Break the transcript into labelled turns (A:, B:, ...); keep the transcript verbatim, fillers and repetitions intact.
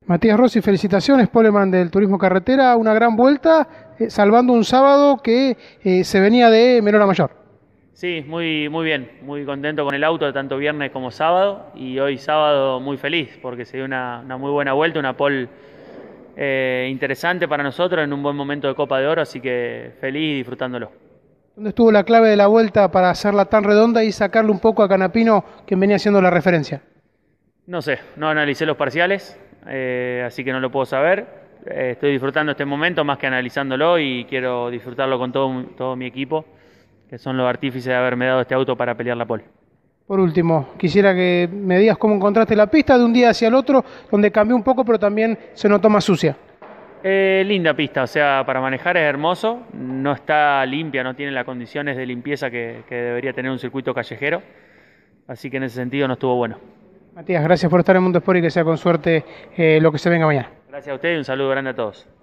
A: Matías Rossi, felicitaciones, poleman del Turismo Carretera, una gran vuelta, eh, salvando un sábado que eh, se venía de menor a mayor.
B: Sí, muy, muy bien, muy contento con el auto, tanto viernes como sábado, y hoy sábado muy feliz, porque se dio una, una muy buena vuelta, una pole eh, interesante para nosotros en un buen momento de Copa de Oro, así que feliz y disfrutándolo.
A: ¿Dónde estuvo la clave de la vuelta para hacerla tan redonda y sacarle un poco a Canapino, quien venía siendo la referencia?
B: No sé, no analicé los parciales, eh, así que no lo puedo saber. Eh, estoy disfrutando este momento más que analizándolo y quiero disfrutarlo con todo, todo mi equipo, que son los artífices de haberme dado este auto para pelear la pole.
A: Por último, quisiera que me digas cómo encontraste la pista de un día hacia el otro, donde cambió un poco, pero también se notó más sucia.
B: Eh, linda pista, o sea, para manejar es hermoso, no está limpia, no tiene las condiciones de limpieza que, que debería tener un circuito callejero, así que en ese sentido no estuvo bueno.
A: Matías, gracias por estar en Mundo Sport y que sea con suerte eh, lo que se venga mañana.
B: Gracias a usted y un saludo grande a todos.